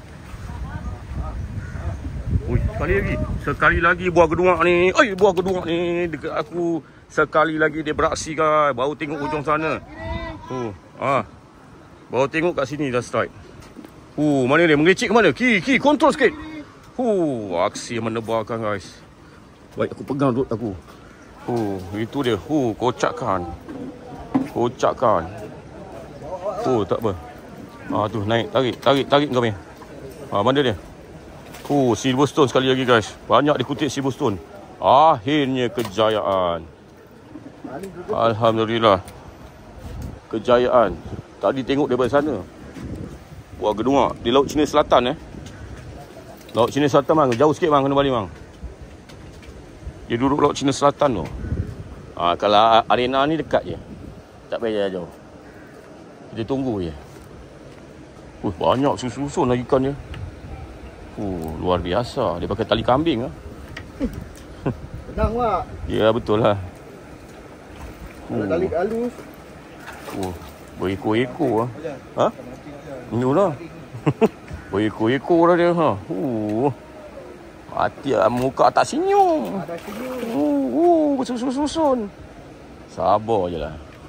Ui, sekali lagi. Sekali lagi buah geduak ni. Oi, buah geduak ni dekat aku. Sekali lagi dia beraksi guys. Baru tengok ujung sana. Oh, ah. Baru tengok kat sini dah strike. Oh, mana dia? Mengecik ke mana? Ki, ki, kontrol sikit. Oh, aksi menebarkan guys. Baik, aku pegang duduk aku. Oh, itu dia. Oh, kocakkan. Kocakkan. Oh, tak apa. Ah, tu naik, tarik, tarik, tarik kau punya. Ah, mana dia? Oh, Silverstone sekali lagi guys. Banyak dikutip Silverstone. Akhirnya kejayaan. Alhamdulillah. Kejayaan. Tadi tengok daripada sana. Buah geduak di Laut Cina Selatan eh. Laut Cina Selatan bang, jauh sikit bang kena balik bang. Dia duduk Laut Cina Selatan tu. Ah, kalau arena ni dekat je. Tak payah jauh. Kita tunggu je. Uh, banyak susun-susun lagi ikan dia. Uh, luar biasa. Dia pakai tali kambing lah. Tenang pak. Ya, betul lah. Kalau tali halus. Uh, berikut-ikut lah. Ha? Ini lah. Berikut-ikut lah dia. Ha? Uh, hati lah, muka tak senyum. Ada senyum. Uh, uh, bersusun-susun. Sabar je lah.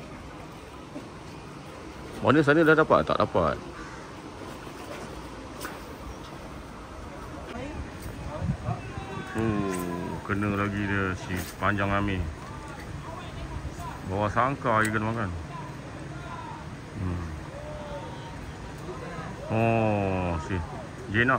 Mana sana dah dapat? Tak dapat. Oh, kena lagi dia si sepanjang Ami. Bawa sangka lagi kena makan. Hmm. Oh, si Jenab.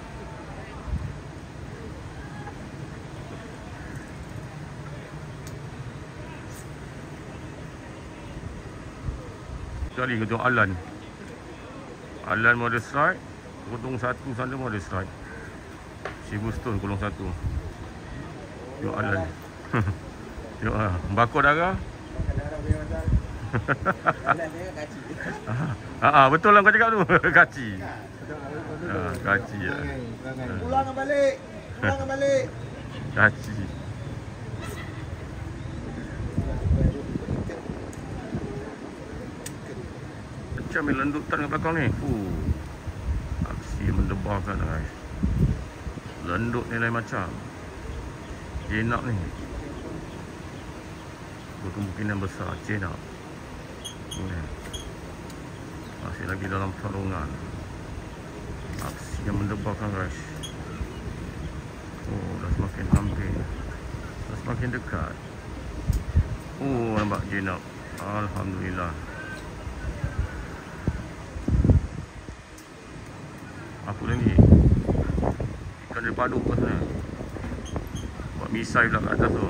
Sekali ketua Alan. Alan model strike. Kotong satu sana model strike. Silverstone kolong satu. Tengok Alan. Tengok lah. Bakor darah. Ah, betul lah kau cakap tu. Kaci. Ah, kaci lah. Pulang balik. Pulang balik. Kaci. Macam main lendutan kat belakang ni. Uh. Aksi mendebarkan guys. Lendut ni lain macam. Jenab ni berkemungkinan besar. Jenab ni masih lagi dalam pertarungan. Aksi yang mendebarkan guys. Oh, dah semakin hampir. Dah semakin dekat. Oh, nampak jenab. Alhamdulillah. Apa lagi? Ikan dia paduk kat sana. Buat misai pula kat atas tu.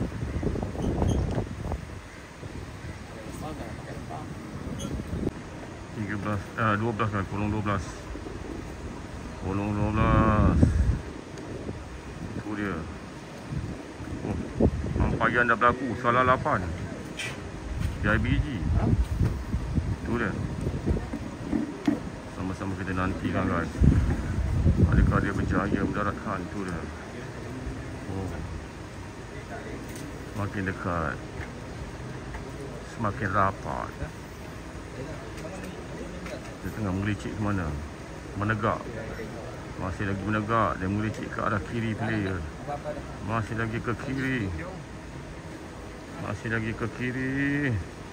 tiga belas, eh dua belas kan, kolong dua belas. Kolong dua belas. Itu dia. Oh, hampayan dah berlaku, salah lapan. P I B G. Itu dia. Sama-sama kita nantikan guys. Adakah dia berjaya mendaratkan? Itu dia. Oh. Semakin dekat, semakin rapat. Dia tengah menggelicik ke mana? Menegak. Masih lagi menegak. Dia menggelicik ke arah kiri player. Masih lagi ke kiri. Masih lagi ke kiri.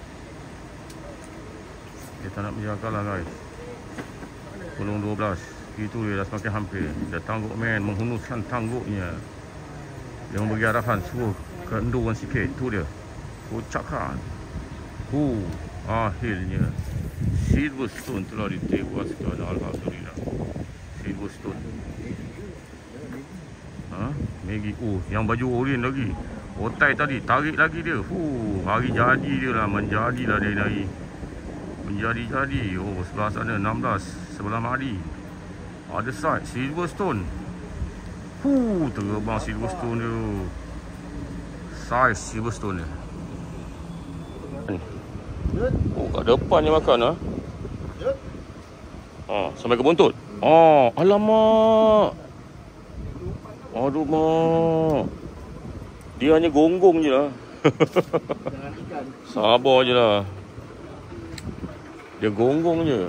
Dia tak nak menjaga lah guys. Tolong dua belas. Itu dia dah semakin hampir. Dia tangguk man. Menghunuskan tangguknya. Dia memberi arahan. Suruh kendurkan sikit. Tu dia. Kocakkan. Hu. Akhirnya Silverstone telah ditewaskan. Alhamdulillah. Silverstone. Ha? Maggie. Oh, yang baju oranye lagi. Otai tadi. Tarik lagi dia. Hu. Hari jadi dia lah. Menjadilah dia naik. Menjadi-jadi. Oh, sebelah sana enam belas. Sebelah Madi. Ada side Silverstone. Hu. Terbang Silverstone dia. Size Silverstone dia. Oh, kat depan dia makan ah. Ha, sampai ke buntut. Oh, alamak. Aduh mak. Dia hanya gonggong je lah. Sabar je lah. Dia gonggong je.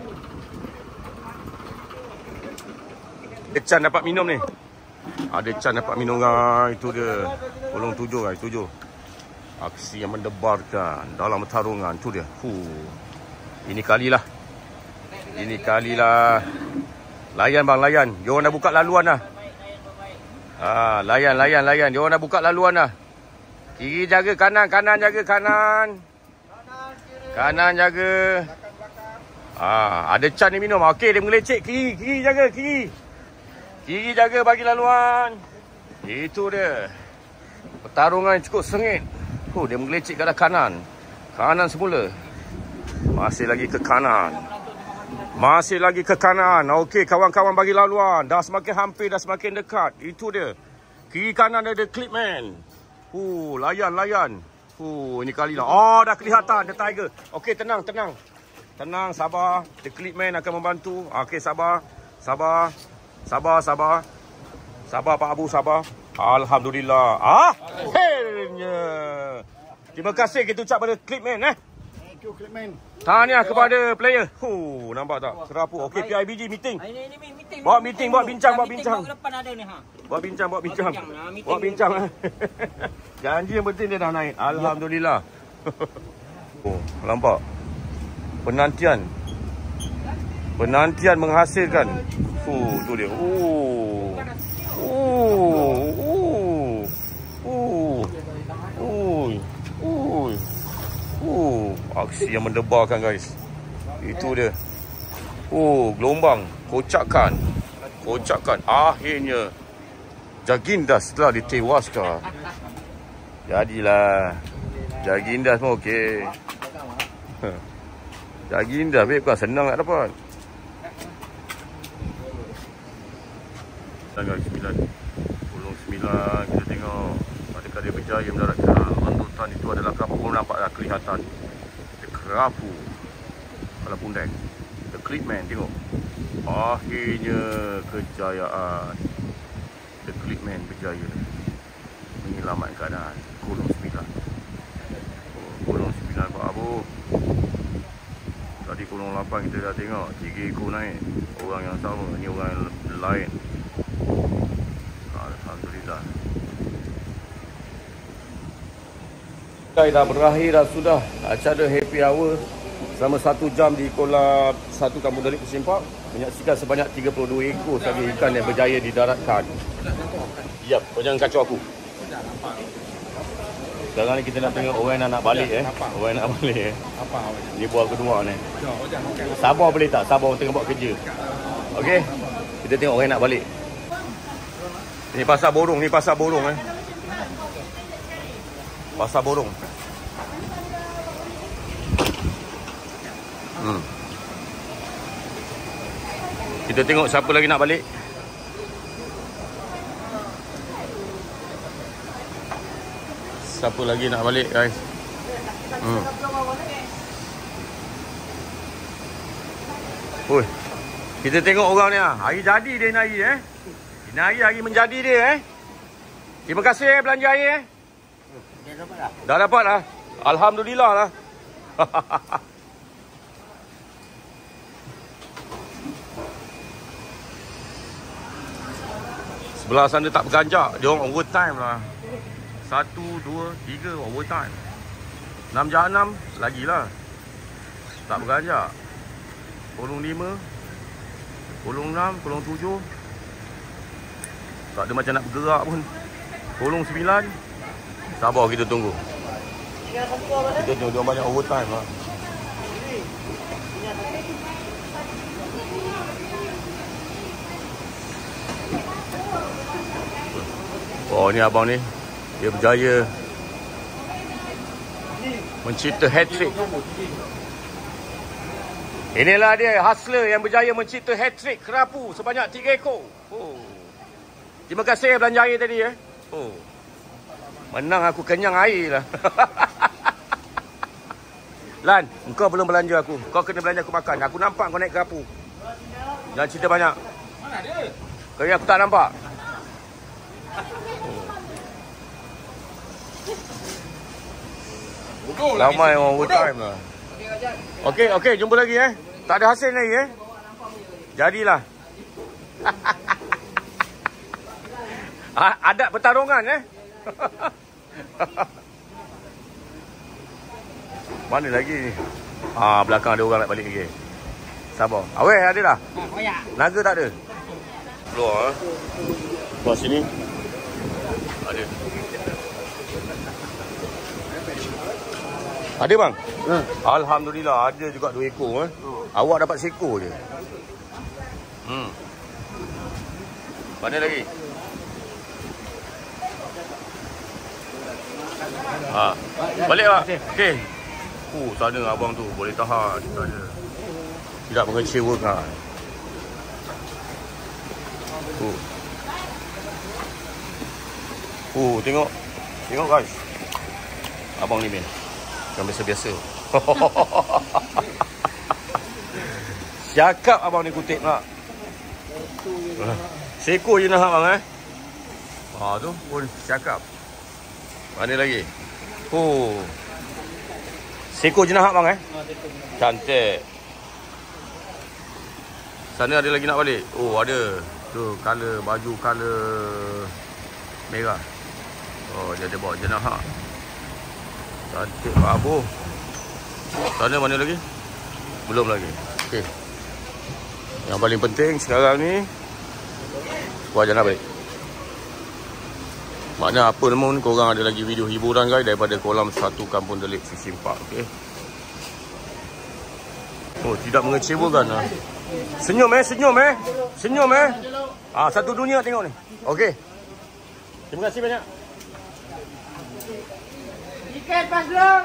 Ada Chan dapat minum ni. Ada Chan dapat minum guys. Itu dia. Tolong tujuh guys. Tujuh. Aksi yang mendebarkan dalam pertarungan. Tu dia. Huh. Ini kalilah. Ini kalilah. Layan bang, layan. Diorang dah buka laluan lah. Ha, layan, layan, layan. Diorang dah buka laluan lah. Kiri jaga, kanan, kanan jaga, kanan. Kanan jaga. Ha, ada Chan ni minum. Okey, dia mengelecek. Kiri, kiri jaga, kiri. Kiri jaga bagi laluan. Itu dia. Pertarungan cukup sengit. Oh, dia menggelecik ke arah kanan. Kanan semula. Masih lagi ke kanan. Masih lagi ke kanan. Okey, kawan-kawan bagi laluan. Dah semakin hampir, dah semakin dekat. Itu dia. Kiri kanan ada Clipman. Oh, layan, layan. Oh, ini kali lah. Oh, dah kelihatan. The Tiger. Okey, tenang, tenang. Tenang, sabar. The Clipman akan membantu. Okey, sabar. Sabar. Sabar, sabar. Sabar, Pak Abu, sabar. Alhamdulillah. Ah, akhirnya. Terima kasih kita ucap pada Clipman eh. Thank you Clipman. Tahniah kepada player. Huh, nampak tak? Kerapu. Okey, P I B G meeting. Ini ini meeting. Bawa meeting, bawa bincang, bawa bincang. Bawa depan ada ni ha. Bawa bincang, bawa bincang. Bawa bincang. Janji yang penting dia dah naik. Alhamdulillah. Oh, nampak. Penantian. Penantian menghasilkan. Huh, tu dia. Oh. Oh, oh, oh, oh, oh, oh, aksi yang mendebarkan guys. Itu dia. Oh, gelombang, kocakan, kocakan. Akhirnya Jagindas telah ditewaskan. Jadilah Jagindas pun okey. Jagindas baik bukan senang nak dapat. Guys, sembilan puluh sembilan kita tengok adakah dia berjaya mendaratkan runtutan. Itu adalah kerapu. Nampaklah kelihatan the kerapu kepala pundek, the Clipman. Tengok akhirnya kejayaan the Clipman berjaya menyelamatkan keadaan kolom sembilan. Oh, kolom sembilan Pak Abu. Tadi kolom lapan kita dah tengok tiga ekor naik. Orang yang sama, ni orang yang lain. Alhamdulillah. Dah berakhir dah sudah acara happy hour selama satu jam di kolam satu Kampung Delik Fishing Park. Menyaksikan sebanyak tiga puluh dua ekor sahaja ikan yang berjaya didaratkan. Yap, kau jangan kacau aku. Sekarang ni kita nak tengok orang yang nak balik eh. Orang nak balik eh. Apa awak? Ni buah kedua ni. Sabar boleh tak? Sabar orang tengah buat kerja. Okey. Kita tengok orang nak balik. Ni pasar borong, ni pasar borong eh. Pasar borong. Hmm. Kita tengok siapa lagi nak balik. Siapa lagi nak balik guys. Hmm. Oi. Kita tengok orang ni ah. Hari jadi dia ni hari eh. Ini hari hari menjadi dia eh. Terima kasih eh belanja air eh. Dah dapat dah. Dah dapat lah. Alhamdulillah lah. Sebelah sana tak berganjak. Dia orang overtime lah. Satu, dua, tiga overtime. Enam jahanam lagilah. Tak berganjak. Kolong lima, kolong enam, kolong tujuh. Tak ada macam nak bergerak pun. Kolong sembilan. Sabar kita tunggu. Kita tengok dia banyak overtime lah. Oh, ni abang ni. Dia berjaya mencipta hat-trick. Inilah dia, hustler yang berjaya mencipta hat-trick kerapu sebanyak tiga ekor. Oh. Terima kasih belanja air tadi eh. Oh. Menang aku kenyang air lah. Lan, kau belum belanja aku. Kau kena belanja aku makan. Aku nampak kau naik kerapu. Jangan cerita banyak. Mana dia? Kau aku tak nampak. Oh. Ramai orang overtime lah. Okey, okey, jumpa lagi eh. Tak ada hasil lagi eh. Jadilah. Ada pertarungan eh. Mana lagi ni? Ah, belakang ada orang nak balik lagi. Sabar. Awet ada dah? Ha, naga tak ada? Keluar eh. Keluar sini. Ada. Ada bang? Ha. Alhamdulillah ada juga dua ekor eh. Oh. Awak dapat seekor je. Hmm. Mana lagi? Ha. Balik pak. Okey. Uh, sana abang tu boleh tahan. Sana. Tidak mengecewakan. Uh. Uh, tengok. Tengok guys. Abang ni main. Yang biasa-biasa. Cakap abang ni kutip nak. Seekor je nak abang eh. Ha tu pun cakap. Mana lagi? Oh. Seekor jenah bang eh? Cantik. Sana ada lagi nak balik? Oh, ada. Tu color baju color merah. Oh, dia ada bawa jenah. Cantik Pak Abu. Sana mana lagi? Belum lagi. Okey. Yang paling penting sekarang ni buat jenah balik. Maknanya apa namun korang ada lagi video hiburan guys daripada kolam satu Kampung Delik Fishing Park. Okey. Oh, tidak mengecewakan lah. Senyum eh, senyum eh. Senyum eh. Ah, satu dunia tengok ni. Okey. Terima kasih banyak. Ikan pas dulu.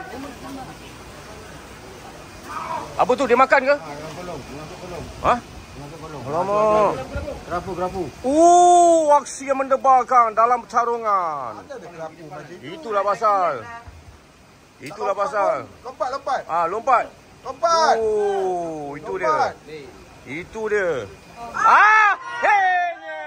Apa tu dia makan ke? Ha? Alamak. Kerapu, kerapu. Oh, aksi yang mendebarkan dalam pertarungan. Itulah pasal. Itulah pasal. Lompat, lompat. Ah, lompat. Lompat. Oh, itu dia. Itu dia. Ah, henya.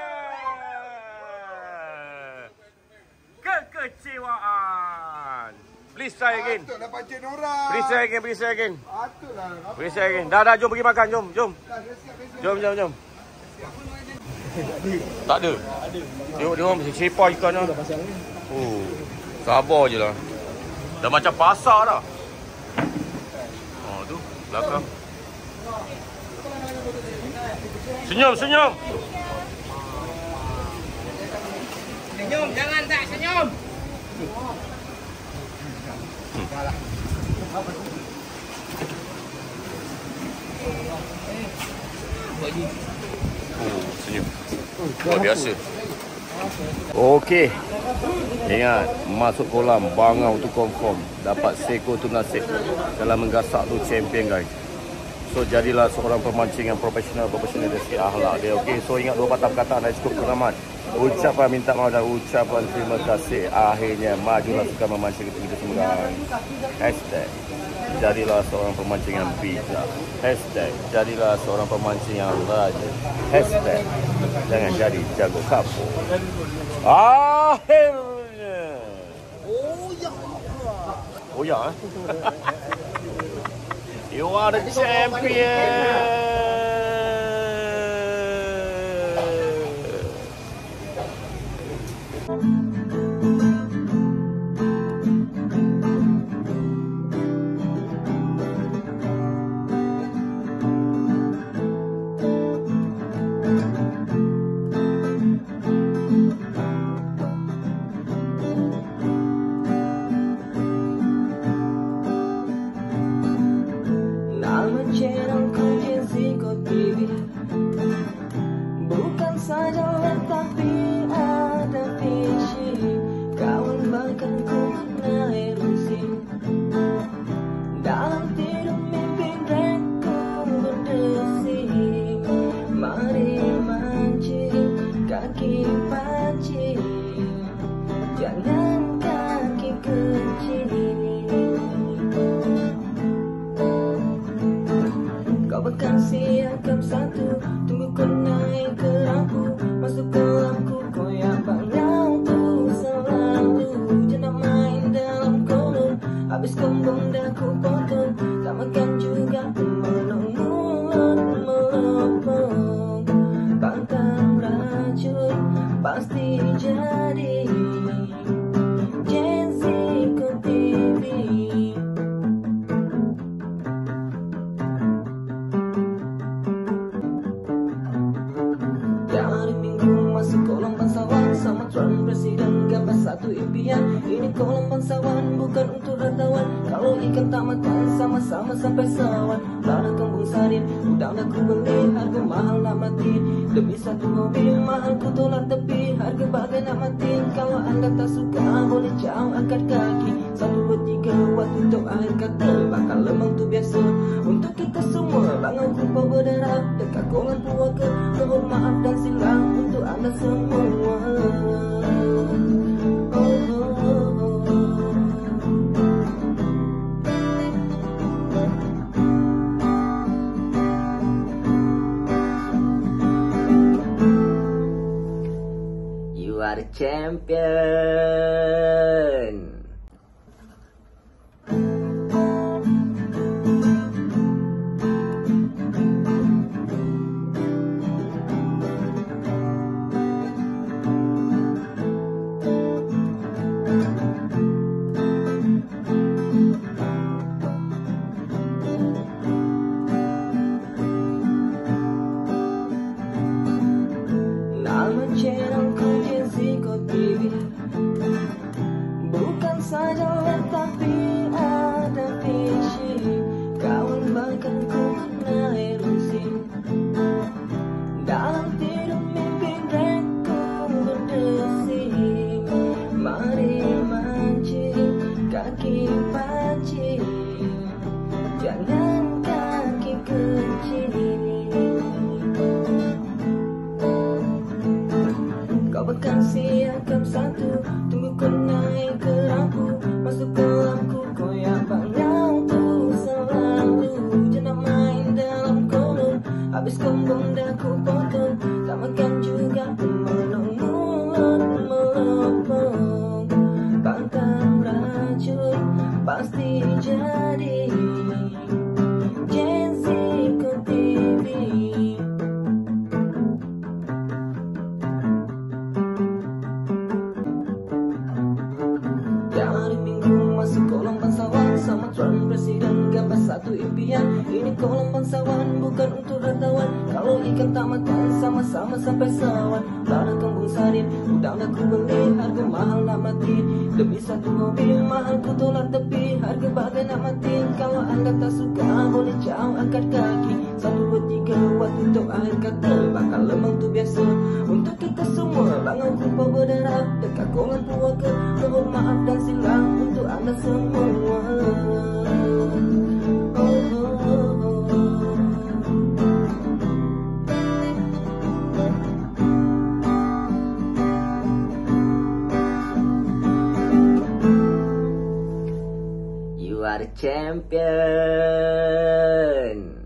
Kekecewaan. Please try again. Patutlah pancing orang. Please try again, please try again. Patutlah. Please try again. Dah, dah, jom pergi makan, jom, jom. Jom, jom, jom. Tak ada. Tengok dia orang mesti sepa ikan lah. Oh, sabar je lah. Dah macam pasar dah. Oh tu, belakang. Senyum, senyum. Senyum, jangan tak senyum. Hmm. Oh, senyum. Luar biasa. Okey. Ingat, masuk kolam bangau tu confirm. Dapat seekor tu nasib. Dalam menggasak tu champion guys. So jadilah seorang pemancing yang profesional, profesional dari segi akhlak dia. Okey, so ingat dua patah perkataan dari cukup keramat. Ucapan minta maaf dan ucapan terima kasih. Akhirnya majulah suka memancing kita semua. Hashtag jadilah seorang pemancing yang bijak. Hashtag jadilah seorang pemancing yang rajin. Hashtag jangan jadi jago kapur. Akhirnya. Oh ya. Koyak eh. You are the champion. Channelku Jessica T V, bukan saja web tapi ada visi. Kawan bahkan ku kenal erusi. Dalam tidur mimpi mereka berdesi. Mari mancing kaki pancing, jangan kaki kecil. Kau bahkan siapkan satu, tunggu kau naik ke rampu, masuk ke kolamku, koyak banyak tuh selalu. Jangan main dalam kolam, habis kembung dah ku potong, tak makan juga melongot melopong. Pantang racun pasti jadi Jessica T V. Hari Minggu masuk kolam bangsawan sama Trump presiden, gambar satu impian. Ini kolam bangsawan bukan untuk hartawan. Kalau ikan tak makan sama-sama sampai sawan. Lada kembung sarin udang dah ku beli, harga mahal nak mati. Demi satu mobil mahal ku tolak tepi, harga bagai nak mati. Kalau anda tak suka boleh jauh angkat kaki. Satu dua tiga waktu untuk akhir kata, bakal lemang tu biasa untuk kita semua. Bangun kupa berdarah dekat kolam puaka, mohon maaf dan silang untuk anda semua. Oh, oh, oh, oh. You are the champion. Nama channelku Jessica T V, bukan saja web tapi ada visi. Kawan bahkan ku kenal erusi. Dalam tidur mimpi mereka berdesi. Mari mancing kaki pancing, jangan kaki kecil. Kau bahkan siapkan satu, tunggu kau naik ke rampu, masuk ke kolamku, koyak banyak tuh selalu. Jangan main dalam kolam, habis kembung dah ku potong, tak makan juga melongot melopong. Pantang racun pasti jadi Jessica T V. Hari Minggu masuk kolam bangsawan sama Trump presiden, gambar satu impian. Ini kolam bangsawan bukan untuk hartawan. Kalau ikan tak makan sama-sama sampai sawan. Lada kembung sarin udang dah ku beli, harga mahal nak mati. Demi satu mobil mahal ku tolak tepi, harga bagai nak mati. Kalau anda tak suka boleh jauh angkat kaki. Satu dua tiga waktu untuk akhir kata, bakal lemang tu biasa untuk kita semua. Bangun kupa berdarah dekat kolam puaka, mohon maaf dan silang untuk anda semua. Oh, oh, oh, oh. You are the champion.